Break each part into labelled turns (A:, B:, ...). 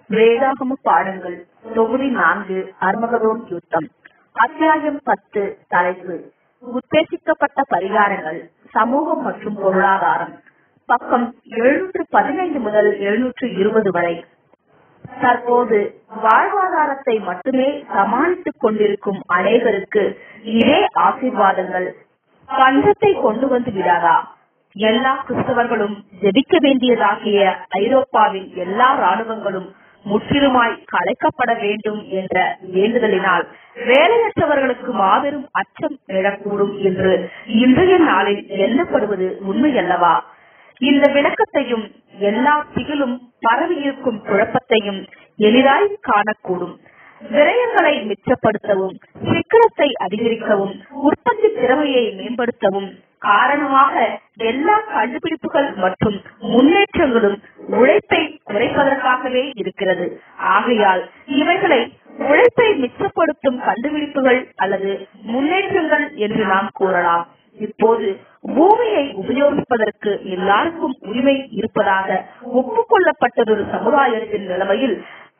A: வேதாகம பாடங்கள் தொகுதி 4 அர்மகதோன் யுத்தம். அத்தியாயம் 10. தலைப்பு உத்தேசிக்கப்பட்ட பரிகாரங்கள், சமூகம் மற்றும் பொருளாதாரம். பக்கம் 715 முதல் 720 வரை. தற்போது வாழ்வாதாரத்தை மட்டுமே சமாளித்துக் கொண்டிருக்கும் அநேகருக்கு இதே ஆசீர்வாதங்கள் பஞ்சத்தை கொண்டு வந்து விடாதா? எல்லா கிறிஸ்தவர்களும் ஜெபிக்க வேண்டியதாகிய ஐரோப்பாவின் எல்லா இராணுவங்களும் முற்றிலுமாய் கலைக்கப்பட வேண்டும் என்ற வேண்டுதலினால் வேலையற்றவர்களுக்கு மாபெரும் அச்சம் எழக்கூடும் என்று இன்றைய நாளில் எண்ணப்படுவது உண்மையல்லவா? இந்த விளக்கத்தையும் எல்லா திகிலும் பரவியிருக்கும் குழப்பத்தையும் எளிதாய் காணக்கூடும். விரயங்களை மிச்சப்படுத்தவும், சிக்கனத்தை அதிகரிக்கவும், உற்பத்தி திறமையை மேம்படுத்தவும் காரணமாக எல்லா கண்டுபிடிப்புகள் மற்றும் முன்னேற்றங்களும் உழைப்பை குறைப்பதற்காகவே இருக்கிறது. ஆகையால் இவைகளை உழைப்பை மிச்சப்படுத்தும் கண்டுபிடிப்புகள் அல்லது முன்னேற்றங்கள் என்று நாம் கூறலாம். இப்போது பூமியை உபயோகிப்பதற்கு எல்லாருக்கும் உரிமை இருப்பதாக ஒப்புக்கொள்ளப்பட்டதொரு சமுதாயத்தின் நிலைமையில்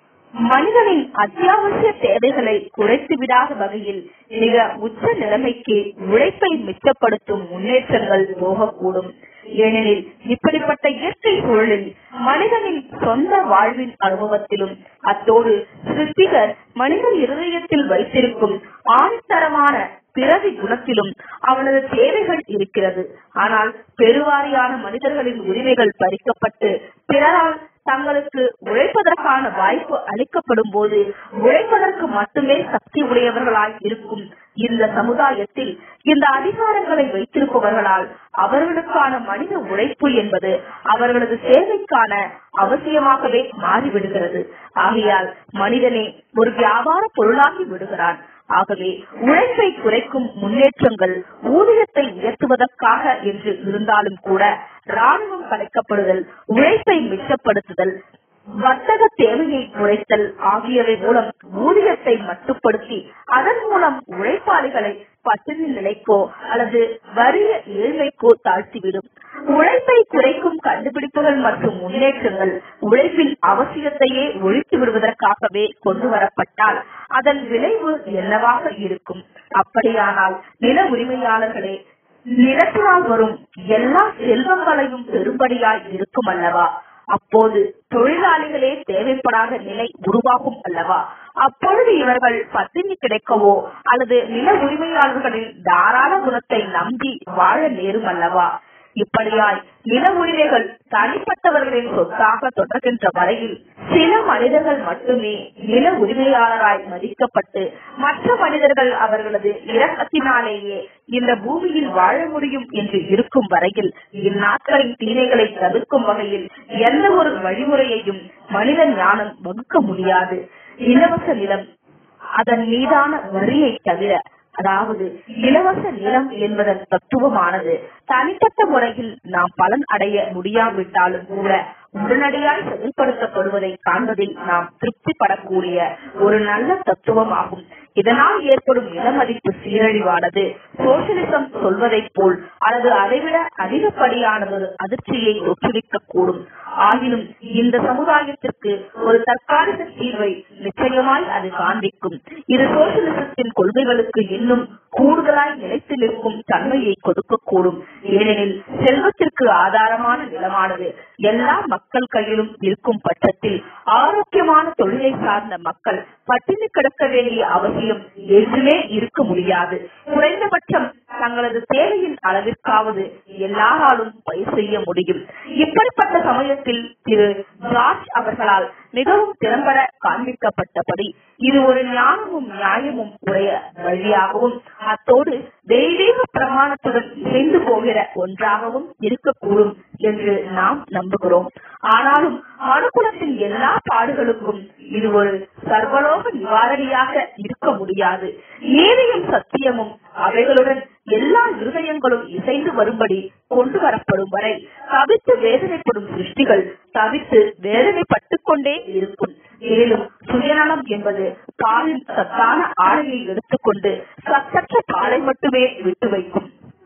A: மனிதனின் அத்தியாவசிய தேவைகளை குறைத்து விடாத வகையில் மிக உச்ச நிலைமைக்கு உழைப்பை மிச்சப்படுத்தும் முன்னேற்றங்கள் போகக்கூடும். ஏனெனில் இப்படிப்பட்ட இயற்கை சூழலில் மனிதனின் சொந்த வாழ்வின் அனுபவத்திலும் அத்தோடு சிற்பிகர் மனிதன் இருதயத்தில் வைத்திருக்கும் ஆணித்தரமான பிறவி குணத்திலும் அவனது தேவைகள் இருக்கிறது. ஆனால் பெருவாரியான மனிதர்களின் உரிமைகள் பறிக்கப்பட்டு பிறரால் தங்களுக்கு உழைப்பதற்கான வாய்ப்பு அளிக்கப்படும் போது உழைப்பதற்கு மட்டுமே சக்தி உடையவர்களாய் இருக்கும் இந்த சமுதாயத்தில் இந்த அதிகாரங்களை வைத்திருப்பவர்களால் அவர்களுக்கான மனித உழைப்பு என்பது அவர்களது சேவைக்கான அவசியமாகவே மாறிவிடுகிறது. ஆகையால் மனிதனே ஒரு வியாபார பொருளாகி விடுகிறான். ஆகவே உழைப்பை குறைக்கும் முன்னேற்றங்கள் ஊதியத்தை உயர்த்துவதற்காக என்று இருந்தாலும் கூட ராணுவம் கலைக்கப்படுதல், உழைப்பை மிச்சப்படுத்துதல், வர்த்தக தேவையை குறைத்தல் ஆகியவை மூலம் ஊதியத்தை மட்டுப்படுத்தி அதன் மூலம் உழைப்பாளிகளை பட்டினி நிலைக்கோ அல்லது வறிய ஏழ்மைக்கோ தாழ்த்திவிடும். உழைப்பை குறைக்கும் கண்டுபிடிப்புகள் மற்றும் முன்னேற்றங்கள் உழைப்பின் அவசியத்தையே ஒழித்து விடுவதற்காகவே கொண்டு வரப்பட்டால் அதன் விளைவு என்னவாக இருக்கும்? அப்படியானால் நில உரிமையாளர்களே நிலத்தினால் வரும் எல்லா செல்வங்களையும் பெரும்படியாய் இருக்கும் அல்லவா? அப்போது தொழிலாளிகளே தேவைப்படாத நிலை உருவாகும் அல்லவா? அப்பொழுது இவர்கள் பட்டினி கிடைக்கவோ அல்லது நில உரிமையாளர்களின் தாராள குணத்தை நம்பி வாழ நேரும் அல்லவா? இப்படியாய் நில உரிமைகள் தனிப்பட்டவர்களின் சொத்தாக தொடர்கின்ற வரையில் சில மனிதர்கள் மட்டுமே நில உரிமையாளராய் மதிக்கப்பட்டு மற்ற மனிதர்கள் அவர்களது இரக்கத்தினாலேயே இந்த பூமியில் வாழ முடியும் என்று இருக்கும் வரையில் இந்நாட்களின் தீமைகளை தவிர்க்கும் வகையில் எந்த ஒரு வழிமுறையையும் மனித ஞானம் வகுக்க முடியாது. இலவச நிலம், அதன் மீதான வரியை தவிர, அதாவது இலவச நிலம் என்பதன் தத்துவமானது தனிப்பட்ட முறையில் நாம் பலன் அடைய முடியாவிட்டாலும் கூட உடனடியாய் செயல்படுத்தப்படுவதை காண்பதில் நாம் திருப்திப்படக்கூடிய ஒரு நல்ல தத்துவமாகும். இதனால் ஏற்படும் நிலமதிப்பு சீரழிவானது சோசியலிசம் சொல்வதை போல் அல்லது அதைவிட அதிகப்படியானதொரு அதிர்ச்சியை ஒற்றுவிக்கக்கூடும். ஆயினும் இந்த சமுதாயத்திற்கு ஒரு தற்காலிக தீர்வை நிச்சயமாய் அது காண்பிக்கும். இது சோசியலிசத்தின் கொள்கைகளுக்கு இன்னும் கூடுதலாய் நிலைத்து நிற்கும் தன்மையை கொடுக்கக்கூடும். ஏனெனில் செல்வத்திற்கு ஆதாரமான நிலமானது எல்லா மக்கள் கையிலும் இருக்கும் பட்சத்தில் ஆரோக்கியமான தொழிலை சார்ந்த மக்கள் பட்டினி கிடக்க வேண்டிய அவசியம் என்றுமே இருக்க முடியாது. குறைந்தபட்சம் தங்களது தேவையின் அளவிற்காவது எல்லாராலும் பயிர் செய்ய முடியும். இப்படிப்பட்ட சமயத்தில் திரு ஜார்ஜ் அவர்களால் மிகவும் திறம்பட காண்பிக்கப்பட்டபடி இது ஒரு ஞானமும் நியாயமும் உடைய வழியாகவும் அத்தோடு தெய்வீக பிரமாணத்துடன் இணைந்து போகிற ஒன்றாகவும் இருக்கக்கூடும் என்று நாம் நம்புகிறோம். ஆனாலும் மனுக்குலத்தின் எல்லா பாடுகளுக்கும் இது ஒரு சர்வலோக நிவாரணியாக இருக்க முடியாது. நீதியும் சத்தியமும் அவைகளுடன் எல்லா இருதயங்களும் இசைந்து வரும்படி கொண்டு வரப்படும் வரை தவித்து வேதனைப்படும் சிருஷ்டிகள் தவித்து வேதனைப்பட்டுக் கொண்டே இருக்கும். மேலும் சுயநலம் என்பது பாலின் சத்தான ஆடையை எடுத்துக்கொண்டு சத்தற்ற பாலை மட்டுமே விட்டு வைக்கும்.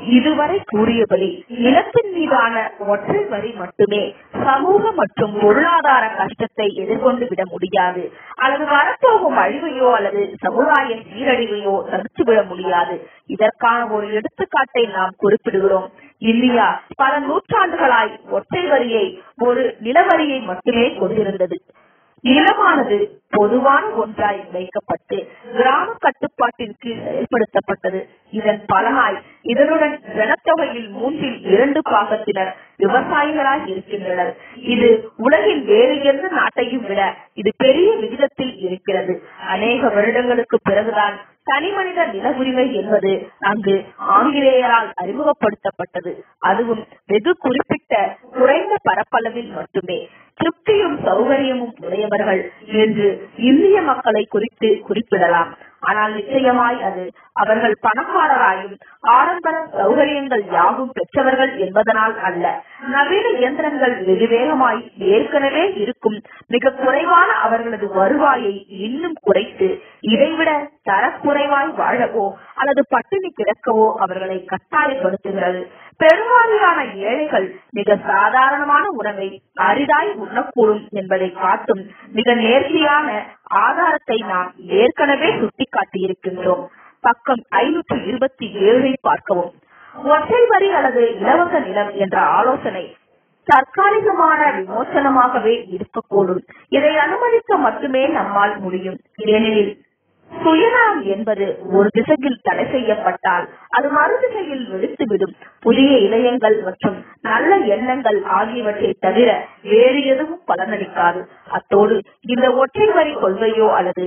A: இதுவரை கூறியபடி நிலத்தின் மீதான ஒற்றை வரி மட்டுமே சமூக மற்றும் பொருளாதார கஷ்டத்தை எதிர்கொண்டு விட முடியாது, அல்லது வரப்போகும் அழிவையோ அல்லது சமுதாய சீரழிவையோ தடுத்துவிட முடியாது. இதற்கான ஒரு எடுத்துக்காட்டை நாம் குறிப்பிடுகிறோம். இந்தியா பல நூற்றாண்டுகளாய் ஒற்றை வரியை, ஒரு நிலவரியை மட்டுமே கொண்டிருந்தது. நிலமானது பொதுவான ஒன்றாய் வைக்கப்பட்டு கிராம கட்டுப்பாட்டின் கீழ் செயல்படுத்தப்பட்டது. இதன் பலனாய் இதனுடன் ஜனத்தொகையில் 2 பாகத்தினர் விவசாயிகளாய் இருக்கின்றனர். இது உலகின் வேறு எந்த நாட்டையும் விட இது பெரிய விகிதத்தில் இருக்கிறது. அநேக வருடங்களுக்கு பிறகுதான் தனிமனித நில உரிமை என்பது அங்கு ஆங்கிலேயரால் அறிமுகப்படுத்தப்பட்டது. அதுவும் வெகு குறிப்பிட்ட குறைந்த பரப்பளவில் மட்டுமே. திருப்தியும் சௌகரியமும் உடையவர்கள் என்று இந்திய மக்களை குறித்து குறிப்பிடலாம். ஆனால் நிச்சயமாய் அது அவர்கள் பணக்காரராயும் ஆடம்பர சௌகரியங்கள் யாவும் பெற்றவர்கள் என்பதனால் அல்ல. நவீன இயந்திரங்கள் வெகு வேகமாய் ஏற்கனவே இருக்கும் மிக குறைவான அவர்களது வருவாயை இன்னும் குறைத்து இதைவிட தரக்குறைவாய் வாழவோ அல்லது பட்டினி கிடக்கவோ அவர்களை கட்டாயப்படுத்துகிறது. பெரும்பாலான ஏழைகள் மிக சாதாரணமான உணவை அரிதாய் உண்ணக்கூடும் என்பதை காட்டும் மிக நேர்த்தியான ஆதாரத்தை நாம் ஏற்கனவே சுட்டிக்காட்டியிருக்கின்றோம். பக்கம் 527 பார்க்கவும். ஒற்றை வரி அல்லது இலவச நிலம் என்ற ஆலோசனை தற்காலிகமான விமோசனமாகவே இருக்கக்கூடும். இதை அனுமதிக்க மட்டுமே நம்மால் முடியும். ஏனெனில் சுயநலம் என்பது ஒரு திசையில் தடை செய்யப்பட்டால் அது மறு திசையில் வெடித்துவிடும். புதிய இளையங்கள் மற்றும் நல்ல எண்ணங்கள் ஆகியவற்றை தவிர வேறு எதுவும் பலனளிக்காது. அத்தோடு இந்த ஒற்றை வரி கொள்கையோ அல்லது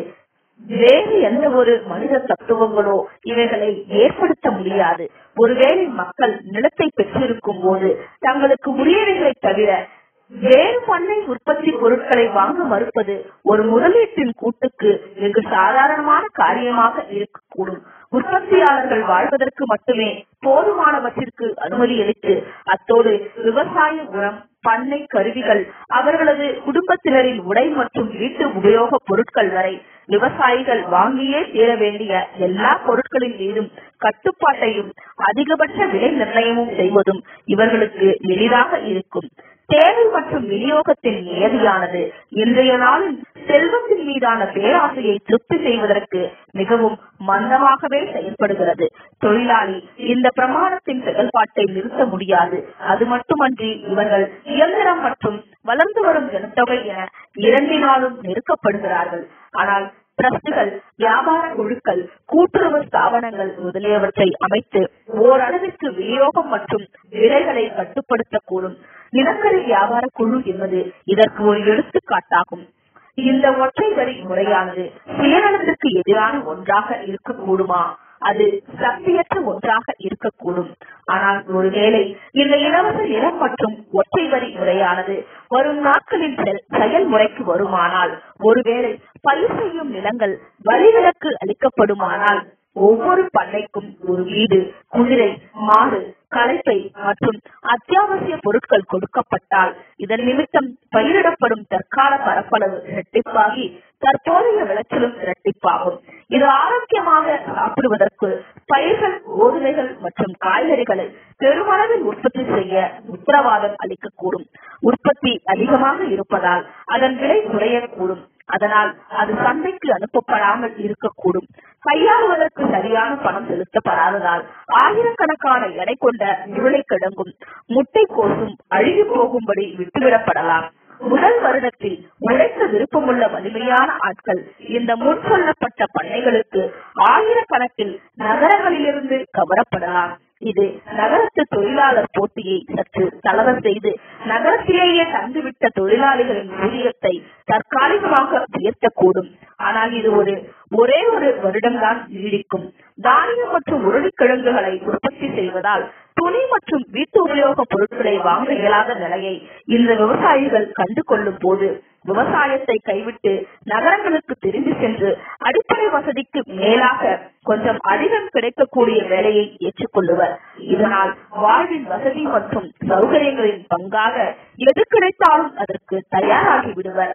A: வேறு எந்த ஒரு மனித தத்துவங்களோ இவைகளை ஏற்படுத்த முடியாது. ஒருவேளை மக்கள் நிலத்தை பெற்றிருக்கும் போது தங்களுக்கு உரியவைகளை தவிர வேறு பண்ணை உற்பத்தி பொருட்களை வாங்க மறுப்பது ஒரு முதலீட்டின் கூட்டுக்கு வெகு சாதாரணமான காரியமாக இருக்கக்கூடும். உற்பத்தியாளர்கள் வாழ்வதற்கு மட்டுமே போதுமானவற்றிற்கு அனுமதி அளித்து அத்தோடு விவசாய உரம், பண்ணை கருவிகள், அவர்களது குடும்பத்தினரின் உடை மற்றும் வீட்டு உபயோக பொருட்கள் வரை விவசாயிகள் வாங்கியே தீர வேண்டிய எல்லா பொருட்களின் மீதும் கட்டுப்பாட்டையும் அதிகபட்ச விலை நிர்ணயமும் செய்வதும் இவர்களுக்கு எளிதாக இருக்கும். தேவை மற்றும் விநியோகத்தின் நியதியானது இன்றைய நாளில் செல்வத்தின் மீதான பேராசையை திருப்தி செய்வதற்கு மிகவும் மந்தமாகவே செயல்படுகிறது. தொழிலாளி இந்த பிரமாணத்தின் செயல்பாட்டை நிறுத்த முடியாது. அது மட்டுமன்றி இவர்கள் இயந்திரம் மற்றும் வளர்ந்து வரும் ஜனத்தொகை என இரண்டினாலும் நெருக்கப்படுகிறார்கள். ஆனால் டிரஸ்டுகள், வியாபார குழுக்கள், கூட்டுறவு ஸ்தாபனங்கள் முதலியவற்றை அமைத்து ஓரளவிற்கு விநியோகம் மற்றும் விலைகளை கட்டுப்படுத்தக்கூடும். நிலக்கரி வியாபார குழு என்பது இதற்கு ஒரு எடுத்துக்காட்டாகும். இந்த ஒற்றை வரி முறையானது சுயநலத்திற்கு எதிரான ஒன்றாக இருக்கக்கூடுமா? அது சக்தியற்ற ஒன்றாக இருக்கக்கூடும். ஆனால் ஒருவேளை இந்த இலவச நிலம் மற்றும் ஒற்றை வரி முறையானது வரும் நாட்களில் செயல்முறைக்கு வருமானால், ஒருவேளை பயிர் செய்யும் நிலங்கள் வரிவிலக்கு அளிக்கப்படுமானால், ஒவ்வொரு பண்ணைக்கும் ஒரு வீடு, குதிரை, மாடு, கலப்பை மற்றும் அத்தியாவசிய பொருட்கள் கொடுக்கப்பட்டால் இதன் நிமித்தம் பயிரிடப்படும் தற்கால பரப்பளவு இரட்டிப்பாகி தற்போதைய விளைச்சலும் இரட்டிப்பாகும். இது ஆரோக்கியமாக சாப்பிடுவதற்கு பயிர்கள், கோதுமைகள் மற்றும் காய்கறிகளை பெருமளவில் உற்பத்தி செய்ய உத்தரவாதம் அளிக்கக்கூடும். உற்பத்தி அதிகமாக இருப்பதால் அதன் விலை குறையக்கூடும். அதனால் அது சந்தைக்கு அனுப்பப்படாமல் இருக்கக்கூடும். கையாளுவதற்கு சரியான பணம் செலுத்தப்படாததால் ஆயிரக்கணக்கான எடை கொண்ட உருளைக்கிழங்கும் முட்டைக்கோசும் அழுகி போகும்படி விட்டுவிடப்படலாம். முதல் வருடத்தில் உழைக்க விருப்பமுள்ள வலிமையான ஆட்கள் இந்த முன் சொல்லப்பட்ட பண்ணைகளுக்கு ஆயிரக்கணக்கில் நகரங்களிலிருந்து கவரப்படலாம். இது நகரத்து தொழிலாளர் போட்டியை சற்று தளர செய்து நகரத்திலேயே தந்துவிட்ட தொழிலாளிகளின் ஊதியத்தை தற்காலிகமாக உயர்த்தக்கூடும். ஆனால் இது ஒரே ஒரு வருடம்தான் நீடிக்கும். தானியம் மற்றும் உருளைக்கிழங்குகளை உற்பத்தி செய்வதால் துணி மற்றும் வீட்டு உபயோக பொருட்களை வாங்க இயலாத நிலையை இந்த விவசாயிகள் கண்டு கொள்ளும் போது விவசாயத்தை கைவிட்டு நகரங்களுக்கு திரும்பி சென்று அடிப்படை வசதிக்கு மேலாக கொஞ்சம் அதிகம் கிடைக்கக்கூடிய வேலையை ஏற்றுக்கொள்ளுவர். இதனால் வாழ்வின் வசதி மற்றும் சௌகரியங்களின் பங்காக எது கிடைத்தாலும் அதற்கு தயாராகி விடுவர்.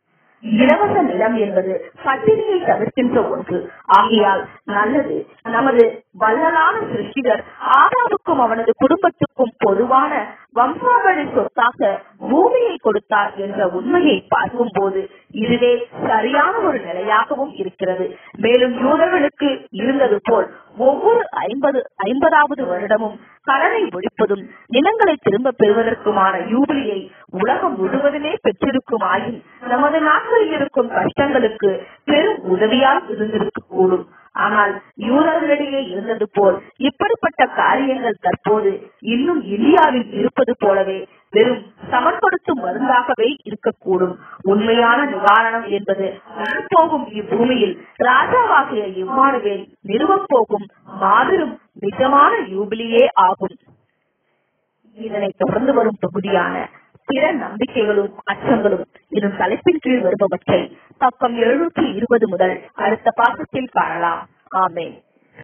A: இலவச நிலம் என்பது பட்டினியை தவிர்க்கின்ற ஒன்று. ஆகையால் நல்லது, நமது வல்லலான சிருஷ்டிகர் ஆதாமுக்கும் அவனது குடும்பத்துக்கும் பொதுவான வம்சாவளி சொத்தாக பூமியை கொடுத்தார் என்ற உண்மையை பார்க்கும் போது இதுவே சரியான ஒரு நிலையாகவும் இருக்கிறது. மேலும் யூதர்களுக்கு இருந்தது போல் ஒவ்வொரு 50வது வருடமும் கடனை ஒழிப்பதும் நிலங்களை திரும்ப பெறுவதற்குமான யூபிலியை உலகம் முழுவதுமே பெற்றிருக்குமாயின் நமது நாட்டில் இருக்கும் கஷ்டங்களுக்கு பெரும் உதவியாக இருந்திருக்க கூடும். ஆனால் யூதர்களிடையே இருந்தது போல் இப்படிப்பட்ட காரியங்கள் தற்போது இன்னும் இந்தியாவில் இருப்பது போலவே வெறும் சமன்படுத்தும் மருந்தாகவே இருக்கக்கூடும். உண்மையான நிவாரணம் என்பது போகும் இப்பூமியில் ராஜாவாகிய இம்மானுவேல் நிறுவப் போகும் மாபெரும் நிஜமான யூபிலியே ஆகும். இதனை தொடர்ந்து வரும் தொகுதியான பிற நம்பிக்கைகளும் அச்சங்களும் எனும் தலைப்பின் கீழ் வருபவற்றை பக்கம் 720 முதல் அடுத்த பாகத்தில் காணலாம். ஆமென்.